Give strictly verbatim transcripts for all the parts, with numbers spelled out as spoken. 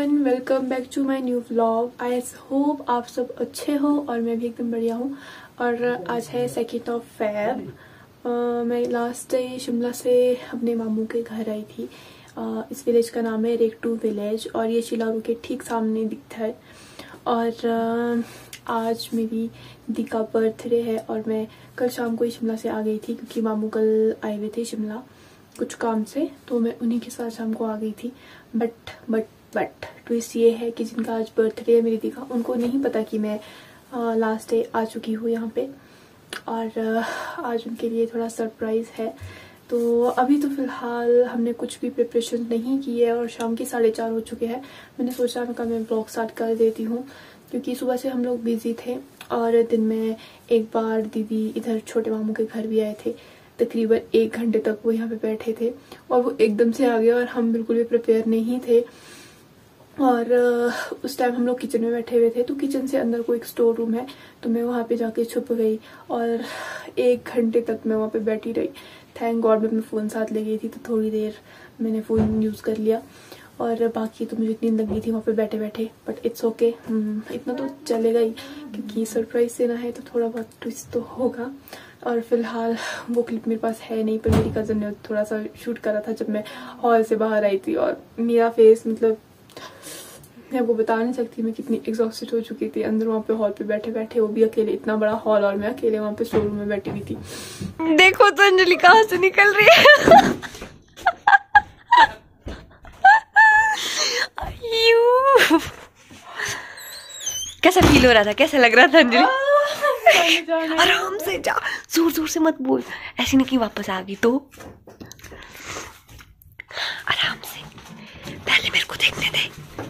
Everyone, welcome back to my new vlog. I hope आप सब अच्छे हो और मैं भी एकदम बढ़िया हूँ। और आज है सेकेंड ऑफ फेब। मैं लास्ट डे शिमला से अपने मामू के घर आई थी। uh, इस विलेज का नाम है रेक्टू विलेज और ये शिलारू के ठीक सामने दिखता है। और uh, आज मेरी दी का बर्थडे है और मैं कल शाम को ही शिमला से आ गई थी क्योंकि मामू कल आए हुए थे शिमला कुछ काम से, तो मैं उन्हीं के साथ शाम को आ गई थी। बट बट बट ट्विस्ट ये है कि जिनका आज बर्थडे है मेरी दी का, उनको नहीं पता कि मैं लास्ट डे आ चुकी हूँ यहाँ पे। और आ, आज उनके लिए थोड़ा सरप्राइज है। तो अभी तो फिलहाल हमने कुछ भी प्रिपरेशन नहीं की है और शाम के साढ़े चार हो चुके हैं। मैंने सोचा मैं कल मैं ब्लॉग स्टार्ट कर देती हूँ क्योंकि सुबह से हम लोग बिजी थे और दिन में एक बार दीदी इधर छोटे मामू के घर भी आए थे। तकरीबन एक घंटे तक वो यहाँ पे बैठे थे और वो एकदम से आ गए और हम बिल्कुल भी प्रिपेयर नहीं थे। और उस टाइम हम लोग किचन में बैठे हुए थे, तो किचन से अंदर को एक स्टोर रूम है, तो मैं वहाँ पे जाके छुप गई और एक घंटे तक मैं वहाँ पे बैठी रही। थैंक गॉड मैं अपना फ़ोन साथ ले गई थी, तो थोड़ी देर मैंने फ़ोन यूज़ कर लिया और बाकी तो मुझे नींद लग गई थी वहाँ पे बैठे बैठे। बट इट्स ओके, इतना तो चलेगा ही क्योंकि सरप्राइज देना है तो थोड़ा बहुत ट्विस्ट तो होगा। और फिलहाल वो क्लिप मेरे पास है नहीं, पर मेरी कज़न ने थोड़ा सा शूट करा था जब मैं हॉल से बाहर आई थी। और मेरा फेस मतलब मैं आपको बता नहीं सकती मैं कितनी एग्जॉस्टेड हो चुकी थी अंदर वहाँ पे हॉल पे बैठे बैठे, वो भी अकेले, इतना बड़ा हॉल और मैं अकेले वहाँ पे शोरूम में बैठी हुई थी। देखो तो अंजलि कहाँ से निकल रही है। कैसा फील हो रहा था, कैसा लग रहा था अंजलि? आराम से जा, जोर जोर से मत बोल, ऐसी नहीं कि वापस आ गई तो। आराम से, पहले मेरे को देखने दे।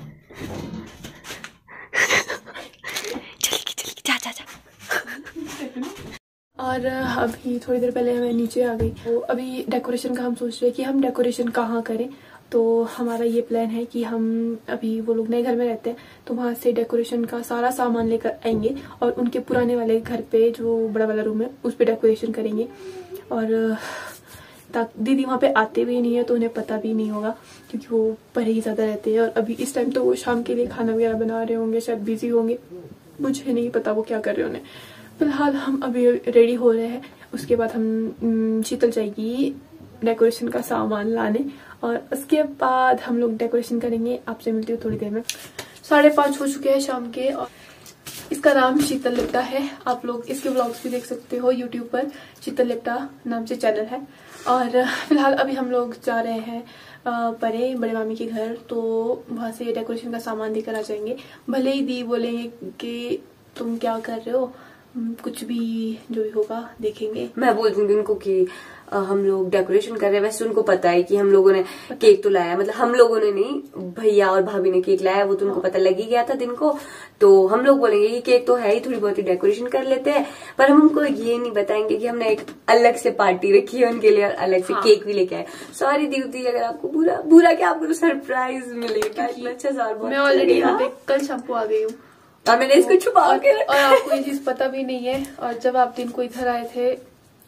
चल चल जा जा जा। और अभी थोड़ी देर पहले मैं नीचे आ गई, तो अभी डेकोरेशन का हम सोच रहे हैं कि हम डेकोरेशन कहाँ करें। तो हमारा ये प्लान है कि हम अभी, वो लोग नए घर में रहते हैं तो वहाँ से डेकोरेशन का सारा सामान लेकर आएंगे और उनके पुराने वाले घर पे जो बड़ा वाला रूम है उस पे डेकोरेशन करेंगे। और दीदी वहाँ पे आते भी नहीं है तो उन्हें पता भी नहीं होगा क्योंकि वो परे ही ज्यादा रहते हैं। और अभी इस टाइम तो वो शाम के लिए खाना वगैरह बना रहे होंगे, शायद बिजी होंगे, मुझे नहीं पता वो क्या कर रहे होंगे। फिलहाल हम अभी रेडी हो रहे हैं, उसके बाद हम शीतल जाएगी डेकोरेशन का सामान लाने और उसके बाद हम लोग डेकोरेशन करेंगे। आपसे मिलती हूँ थोड़ी देर में। साढ़े पाँच हो चुके हैं शाम के और इसका नाम शीतल लिप्टा है। आप लोग इसके व्लॉग्स भी देख सकते हो यूट्यूब पर, शीतल लिप्टा नाम से चैनल है। और फिलहाल अभी हम लोग जा रहे हैं परे बड़े मामी के घर, तो वहां से डेकोरेशन का सामान लेकर आ जाएंगे। भले ही दी बोलेंगे कि तुम क्या कर रहे हो, कुछ भी जो भी होगा देखेंगे। मैं बोल दूंगी उनको कि आ, हम लोग डेकोरेशन कर रहे हैं। वैसे उनको पता है कि हम लोगों ने केक तो लाया, मतलब हम लोगों ने नहीं, भैया और भाभी ने केक लाया, वो तो उनको पता लग ही गया था दिन को। तो हम लोग बोलेंगे कि केक तो है ही, थोड़ी बहुत ही डेकोरेशन कर लेते हैं, पर हम उनको ये नहीं बताएंगे कि हमने एक अलग से पार्टी रखी है उनके लिए और अलग से हाँ। केक भी लेके आए। सॉरी दीदी अगर आपको बुरा बुरा क्या आपको सरप्राइज मिलेगा। अच्छा सर, मैं ऑलरेडी यहाँ पे कल शाम को आ गई हूँ और मैंने इसको छुपा के और आपको ये चीज पता भी नहीं है। और जब आप दिन को इधर आए थे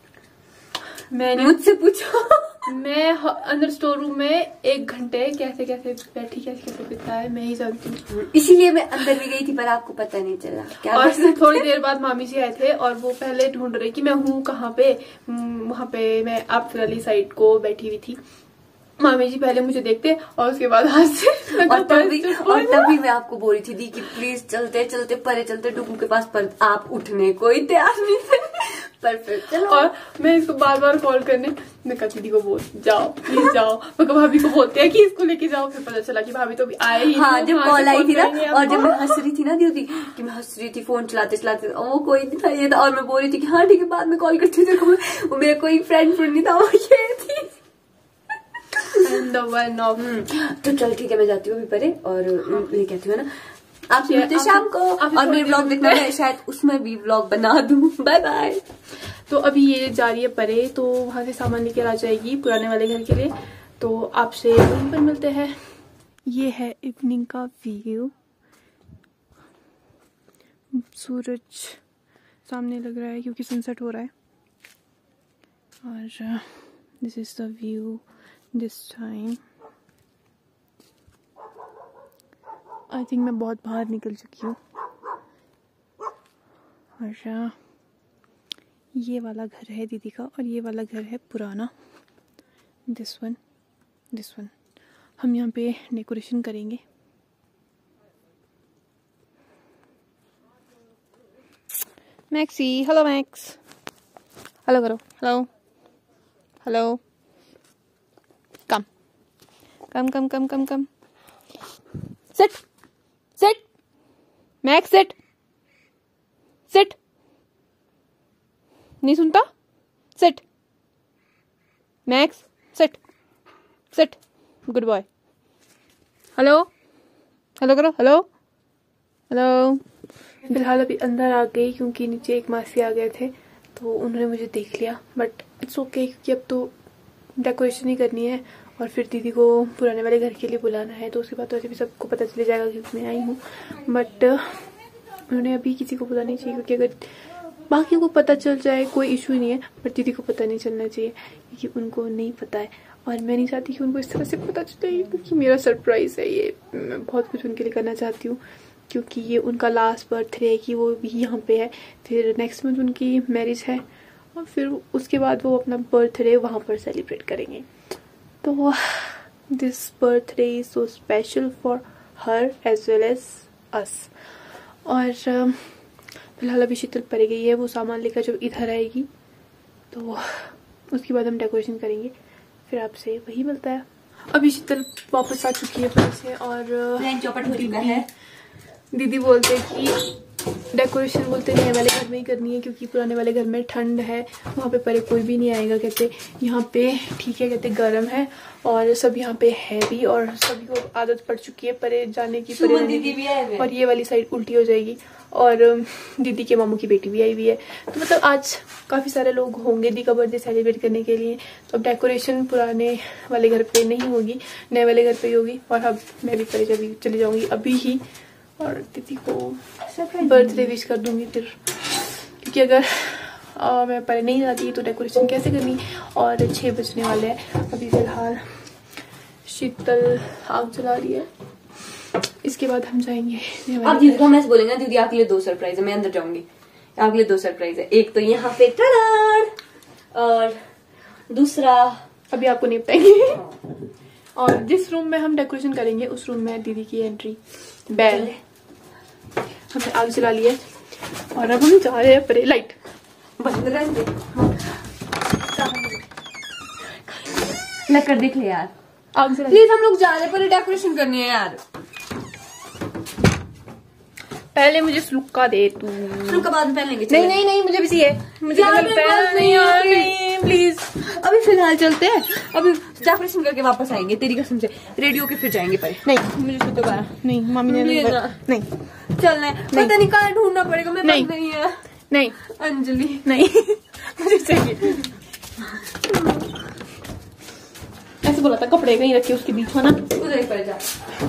मैंने मुझसे पूछा मैं अंदर स्टोर रूम में एक घंटे कैसे कैसे बैठी कैसे कैसे बिताया मैं ही जानती हूँ, इसीलिए मैं अंदर भी गई थी पर आपको पता नहीं चला। क्या और थोड़ी देर बाद मामी जी आए थे और वो पहले ढूंढ रहे कि मैं हूँ कहाँ पे। वहां पे मैं आप वाली साइड को बैठी हुई थी, मामी जी पहले मुझे देखते और उसके बाद हाथ से और तभी और तभी मैं आपको बोल रही थी दी कि प्लीज चलते चलते परे चलते डुगू के पास, पर आप उठने को ही तैयार नहीं थे। परफेक्ट चलो। और मैं इसको बार बार कॉल करने, मैं कहती दीदी को बोल जाओ प्लीज जाओ, मैं भाभी को बोलते हैं कि इसको लेके जाओ। फिर पता चला कि भाभी तो अभी आए ही। हाँ, जब कॉल आई थी ना और जब मैं हंस रही थी ना दीदी कि मैं हंस रही थी फोन चलाते चलाते, वो कोई नहीं था ये था, और मैं बोल रही थी कि हाँ ठीक है बाद में कॉल करती हूँ। वो मेरा कोई फ्रेंड फ्रेंड नहीं था, वो ये थी। तो चल ठीक है मैं जाती हूँ अभी परे और ये कहती हूँ ना आप मिलते शाम को और मेरे ब्लॉग देखना है, शायद उसमें भी ब्लॉग बना दूँ। Bye bye. तो अभी ये जा रही है परे, तो वहां से सामान लेकर आ जाएगी पुराने वाले घर के लिए, तो आपसे वहीं पर मिलते हैं। ये है इवनिंग का व्यू, सूरज सामने लग रहा है क्योंकि सनसेट हो रहा है। और this is the view this time. I think मैं बहुत बाहर निकल चुकी हूँ। और ये वाला घर है दीदी का और ये वाला घर है पुराना। दिस वन दिस वन हम यहाँ पे डेकोरेशन करेंगे। मैक्सी, हेलो मैक्स, हेलो करो, hello hello, come come come come come come, sit sit Max, sit sit, नहीं सुनता, sit Max, sit sit, good boy, hello hello करो, हेलो हेलो। फिलहाल अभी अंदर आ गई क्योंकि नीचे एक मासी आ गए थे तो उन्होंने मुझे देख लिया, बट इट्स ओके क्योंकि अब तो डेकोरेशन ही करनी है और फिर दीदी को पुराने वाले घर के लिए बुलाना है, तो उसके बाद तो ऐसे भी सबको पता चल जाएगा कि मैं आई हूँ। बट उन्होंने अभी किसी को पता नहीं चाहिए क्योंकि अगर बाकियों को पता चल जाए कोई इशू ही नहीं है, बट दीदी को पता नहीं चलना चाहिए क्योंकि उनको नहीं पता है और मैं नहीं चाहती कि उनको इस तरह से पता चले क्योंकि मेरा सरप्राइज है ये। मैं बहुत कुछ उनके लिए करना चाहती हूँ क्योंकि ये उनका लास्ट बर्थडे है कि वो भी यहाँ पे है, फिर नेक्स्ट मंथ उनकी मैरिज है और फिर उसके बाद वो अपना बर्थडे वहाँ पर सेलिब्रेट करेंगे। तो this birthday is so special for her as well as us. और फिलहाल अभी शीतल पड़ गई है, वो सामान लेकर जब इधर आएगी तो उसके बाद हम डेकोरेशन करेंगे, फिर आपसे वही मिलता है। अभी शीतल वापस आ चुकी है पहले से और चौपट हो चुका है। दीदी बोलते हैं कि डेकोरेशन बोलते नए वाले घर में ही करनी है क्योंकि पुराने वाले घर में ठंड है, वहाँ पे परे कोई भी नहीं आएगा। कहते यहाँ पे ठीक है, कहते गर्म है और सब यहाँ पे है भी और सभी को आदत पड़ चुकी है परे जाने की, परे दीदी भी है और ये वाली साइड उल्टी हो जाएगी और दीदी के मामू की बेटी भी आई हुई है। तो मतलब आज काफी सारे लोग होंगे दी का बर्थडे सेलिब्रेट करने के लिए। तो अब डेकोरेशन पुराने वाले घर पे नहीं होगी, नए वाले घर पे ही होगी और अब मैं भी परे चली चली जाऊंगी अभी ही और दीदी को बर्थडे विश कर दूंगी फिर, क्योंकि अगर आ, मैं पहले नहीं जाती तो डेकोरेशन कैसे करनी। और छः बजने वाले हैं अभी। फिलहाल शीतल आग जला रही है, इसके बाद हम जाएंगे। अब दीदी को मैं बोलेंगे दीदी आपके लिए दो सरप्राइज है, मैं अंदर जाऊंगी, आपके लिए दो सरप्राइज है। एक तो यहाँ पे और दूसरा अभी आपको नहीं बताएंगे। और जिस रूम में हम डेकोरेशन करेंगे उस रूम में दीदी की एंट्री बेल। हमने आग जला ली है और अब हम जा रहे हैं परे। लाइट बंद रहेंगे, कर देख ले यार, आग जला प्लीज। हम लोग जा रहे हैं परे, डेकोरेशन करनी है यार। पहले मुझे स्लुक्का दे तू, स्लुक्का बाद में पहनेंगे। नहीं नहीं नहीं मुझे भी चाहिए, मुझे नहीं यार नहीं प्लीज। अभी फिलहाल चलते हैं, अभी डेकोरेशन करके वापस आएंगे तेरी कसम से। रेडियो के फिर जाएंगे परे। नहीं मुझे तो कहा नहीं, मामी ने नहीं, नहीं चलना है, पता नहीं कहाँ ढूंढना पड़ेगा। मैं नहीं नहीं है नहीं अंजलि नहीं मुझे चाहिए। ऐसे बोला था कपड़े कहीं रखे उसके बीच में ना, उधर ही पड़ जा।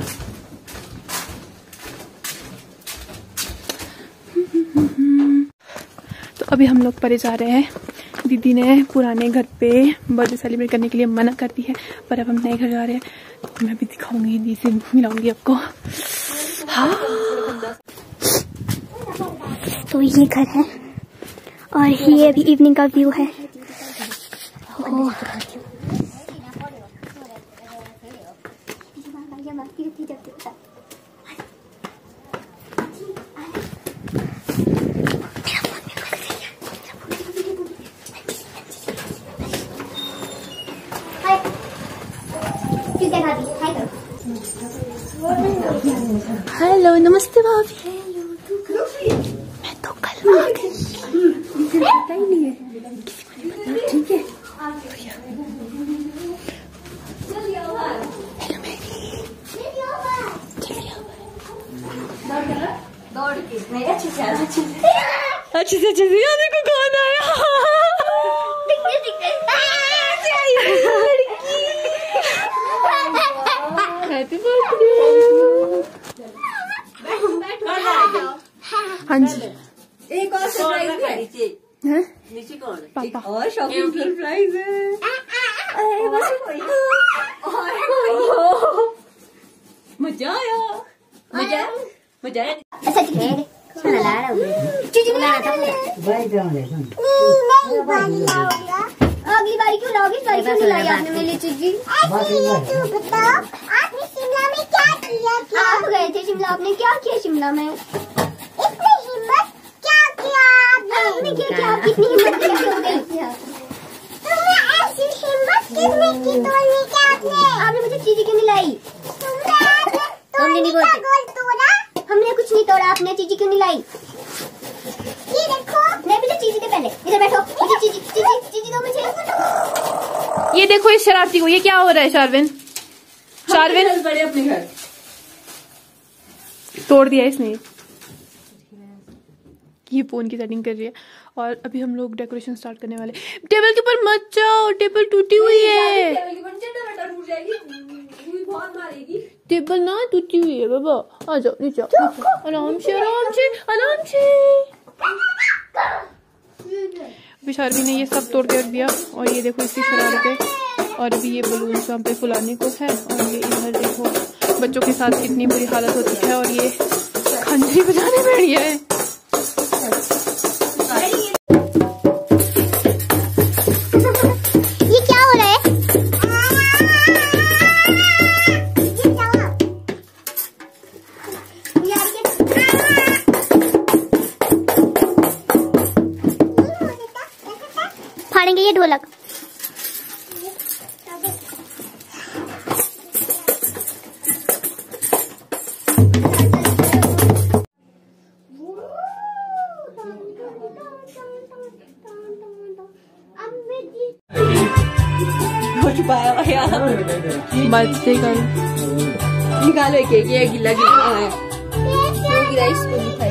तो अभी हम लोग परे जा रहे हैं। दीदी ने पुराने घर पे बर्थडे सेलिब्रेट करने के लिए मना कर दी है, पर अब हम नए घर जा रहे हैं तो मैं भी दिखाऊंगी, दीदी से मिलाऊंगी आपको। हाँ तो ये घर है और ये अभी इवनिंग का व्यू है। हेलो नमस्ते भाभी। मैं तो कल आ गई, पता ही नहीं है किसी को नहीं पता। ठीक है हेलो मेरी, दौड़ के अच्छे से अच्छे से अच्छे से अच्छे से यार को कौन आया। Happy birthday. हाँ जी, एक और सरप्राइज है नीचे। हैं? नीचे कौन है? पापा। और शॉपिंग सरप्राइज है। मजा आया। मजा मजा अच्छा ठीक है चला ला रहा हूं चीज लाना था भाई जाओ ले अगली बारी क्यों लाओगे? इस बारी क्यों नहीं लाई आपने मेरे लिए चीज? ये बताओ आपने शिमला में क्या किया? क्या आप गए थे शिमला, आपने क्या किया शिमला में? इतनी हिम्मत क्या किया आपने? क्या किया? आप कितनी हिम्मत कैसे हो गई? तुम्हें ऐसी हिम्मत किसने की तोड़ने की? आपने आपने मुझे चीज क्यों नहीं लाई? तुमने नहीं बोला हमने कुछ नहीं तोड़ा, आपने चीजी क्यों नहीं लाई? ये देखो मैं भी तो चीजी दे पहले, इधर बैठो मुझे चीजी चीजी चीजी दो मुझे। ये देखो इस शरारती को, ये क्या हो रहा है शारविन? शारविन बड़े अपने घर तोड़ दिया इसने। ये फोन की सेटिंग कर रही है और अभी हम लोग डेकोरेशन स्टार्ट करने वाले। टेबल के ऊपर मत जाओ, टेबल टूटी हुई है। टेबल ना टूटी हुई है बाबा, आ जाओ नीचे आराम से आराम से आराम से। अभी शारवी ने ये सब तोड़ के रख दिया और ये देखो इसकी शरारत है। और अभी ये बलून वहाँ पे फुलाने को है और ये इधर देखो बच्चों के साथ कितनी बुरी हालत हो चुकी है और ये खंजरी बजाने बैठ गया है। ये क्या हो रहा है? फाड़ेंगे ये ढोलक। बर्थडे का निकालो एक एक, ये गिला गिला है वो गिरा इसको दिखाई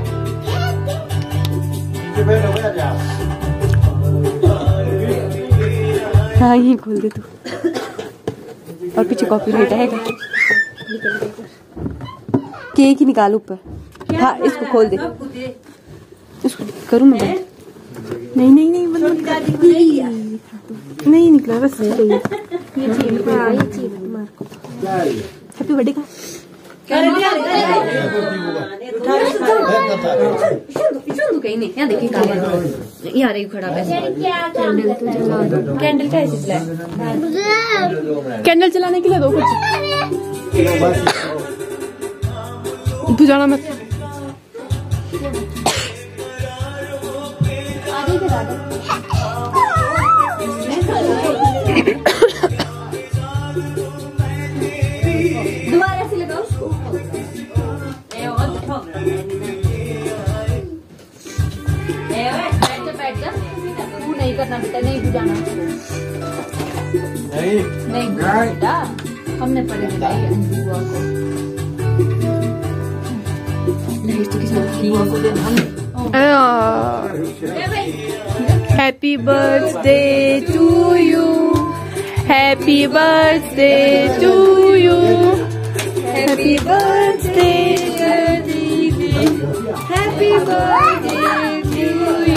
हाँ यही खोल दे तू और पीछे कॉपीराइट आएगा। केक ही निकाल ऊपर। हाँ इसको खोल दे, इसको करूँ मैं बंद? नहीं नहीं नहीं बंद नहीं निकला बस ये चाहिए तुम्हारे को। हैप्पी बर्थडे का यार एक खड़ा कैंडल का कैंडल जलाने के लिए दो कुछ। तू जाना मत। दोबारा से लगाओ उसको। बैठ जा तू नहीं करना बेटा, नहीं बुझाना नहीं नहीं बेटा, हमने पढ़े बताई बुआ को नहीं तो किसी बुआ को देना हमने। Happy birthday to you, happy birthday to you, happy birthday happy birthday to you.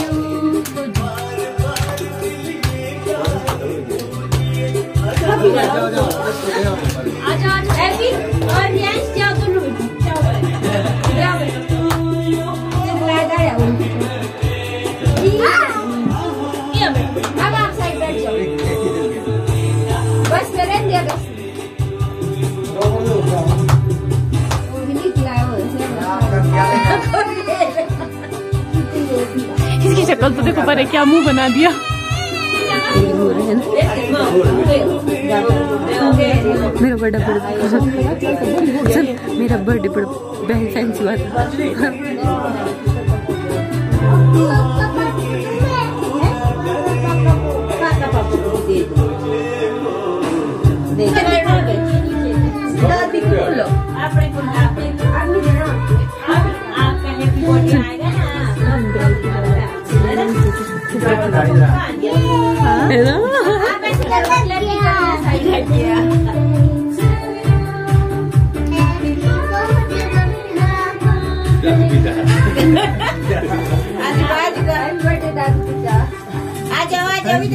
आजा आजा हैप्पी और यस जाओ तुम लोग जाओ अब आप साइड बैठ जाओ बस करें दिया बस। इसकी शक्ल तो देखो पर क्या मुंह बना दिया। मेरा बर्थडे सर मेरा बर्थडे बड़ा बहन फैंसी हुआ था।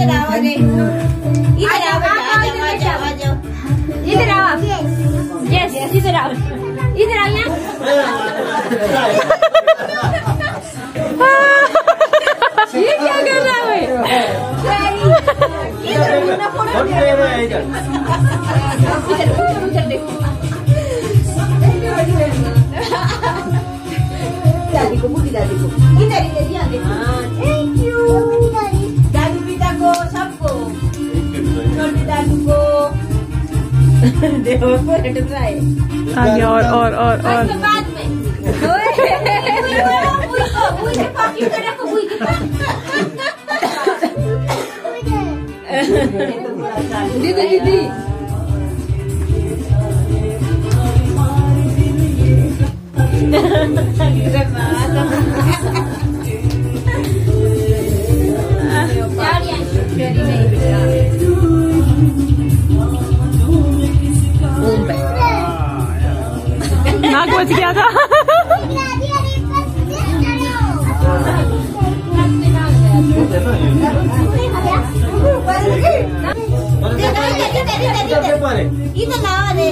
इधर आओ आप, यस इधर आओ, इधर आओ यहाँ। ये क्या कर रहा है? दादी को मुझे दादी को इधर इधर यहाँ देखो। थैंक यू दादू पिता को सबको छोटी दादू को देखो फोटो ट्राई आगे और और और और बाद में दीदी दीदी नाक बच गया था। इधर लावा दे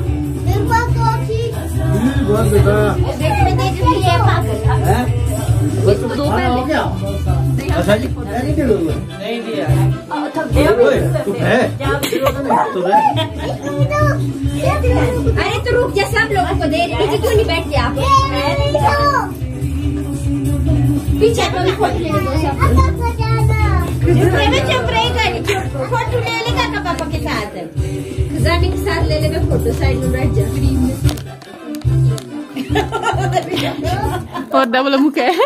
दो पहले अच्छा जी नहीं दिया अरे तो रुक जा, सब लोगों को दे रही, नीचे क्यों नहीं बैठ गया आप? पीछे को भी फोटो ले लो सब। चुप रहेगा, फोटो ले लेगा का पापा के साथ, रानी के साथ ले लेगा फोटो, साइड में बैठ जा। और डबल मुख है।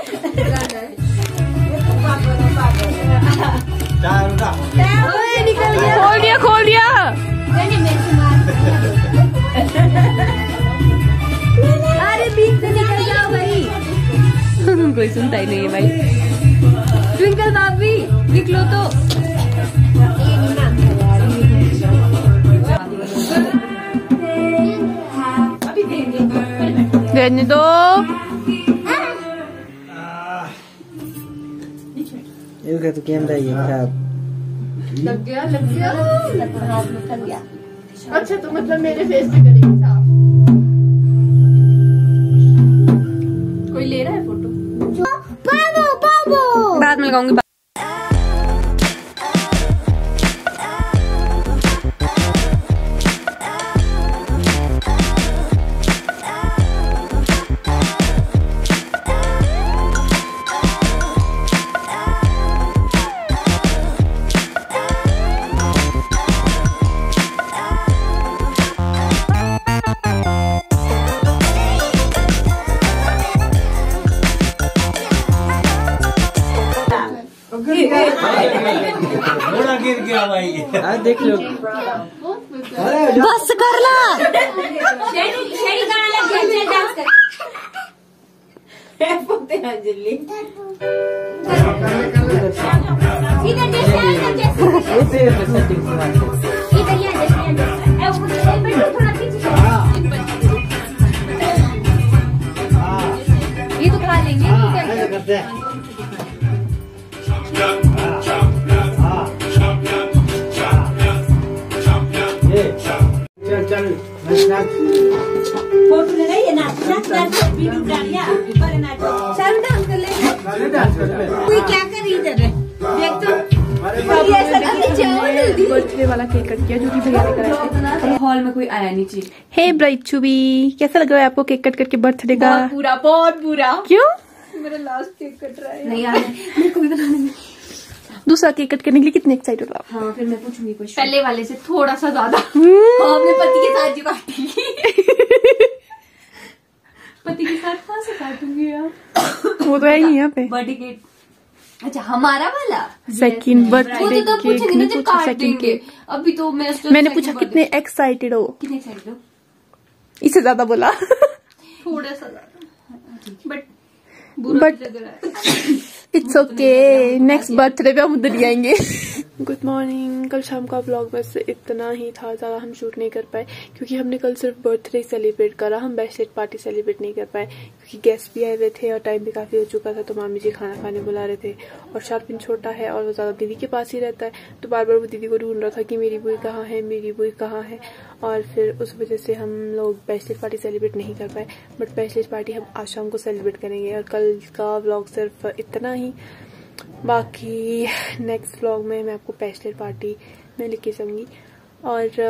खोल दिया खोल दिया। अरे बीच से निकल जाओ भाई। कोई सुनता ही नहीं है भाई। ट्विंकल भाभी निकलो तो। रहने दो। ये तो कैमरा ये खराब लग गया लग गया लग गया। अच्छा तो मतलब मेरे फेस पे करेगी साफ। कोई ले रहा है फोटो? बाबू बाबू बाद में लगाऊंगी। थोड़ा गिर गया भाई। आज देख लो बस कर ला। शेरी गाना लग गया, चल डांस कर। अंजलि इधर जैसे इधर जैसे इधर यहाँ जैसे ए वो बैठो थोड़ा पीछे चलो। ये तो खा लेंगे। करते हैं। चल चल फोटो ले रही है ना, नाच नाच वीडियो बना लिया, पर नाच चल डांस कर ले। कोई क्या कर रही इधर देख तो बर्थडे वाला केक कट किया जो कि भैया ने कराया था। हॉल में कोई आया नहीं चाहिए। हे ब्राइट चुबी, कैसा लग रहा है आपको केक कट करके बर्थडे का? बहुत बुरा बहुत बुरा। क्यों? मेरा लास्ट केक कट रहा है। नहीं यार मेरे को भी बनाने में। दूसरा केक कट करने के लिए कितने एक्साइटेड हो आप? हाँ फिर मैं पूछूंगी क्वेश्चन। पहले वाले से थोड़ा सा ज्यादा। अपने पति के साथ जो काटेगी। पति के साथ कहाँ से काटूंगी यार? वो तो है ही यहाँ पे। Birthday cake. अच्छा हमारा वाला सेकंड बर्थडे वो तो तब केक पूछेंगे नहीं ना जब पूछा काट सेकंड देंगे। केक। अभी तो मैं मैंने पूछा कितने एक्साइटेड हो? कितने एक्साइटेड हो? इससे ज्यादा बोला। थोड़ा सा but but it's okay, next birthday पे हम उधर ही आएंगे। Good morning. कल शाम का व्लॉग बस इतना ही था, ज़्यादा हम शूट नहीं कर पाए क्योंकि हमने कल सिर्फ बर्थडे सेलिब्रेट करा, हम बैचलर पार्टी सेलिब्रेट नहीं कर पाए क्योंकि गेस्ट भी आए हुए थे और टाइम भी काफ़ी हो चुका था। तो मामी जी खाना खाने बुला रहे थे और शार्पिन छोटा है और वो ज़्यादा दीदी के पास ही रहता है, तो बार बार वो दीदी को ढूंढ रहा था कि मेरी बुई कहाँ है, मेरी बुई कहाँ है। और फिर उस वजह से हम लोग बैचलर पार्टी सेलिब्रेट नहीं कर पाए, बट बैचलर पार्टी हम आज शाम को सेलिब्रेट करेंगे। और कल का व्लॉग सिर्फ इतना ही, बाकी नेक्स्ट व्लॉग में मैं आपको बैचलर पार्टी में लेके जाऊंगी। और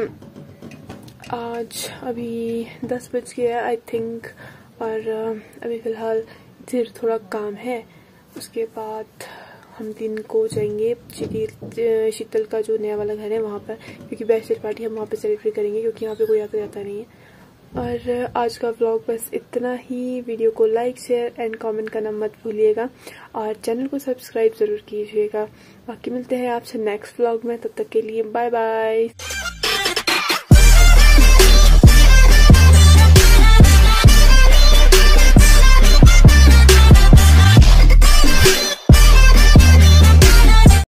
आज अभी दस बज गया आई थिंक, और अभी फ़िलहाल फिर थोड़ा काम है, उसके बाद हम दिन को जाएंगे शीतल शीतल का जो नया वाला घर है वहाँ पर, क्योंकि बैचलर पार्टी हम वहाँ पे सेलिब्रेट करेंगे क्योंकि यहाँ पे कोई आता जाता नहीं है। और आज का व्लॉग बस इतना ही। वीडियो को लाइक शेयर एंड कमेंट करना मत भूलिएगा और चैनल को सब्सक्राइब ज़रूर कीजिएगा। बाकी मिलते हैं आपसे नेक्स्ट व्लॉग में, तब तक के लिए बाय बाय।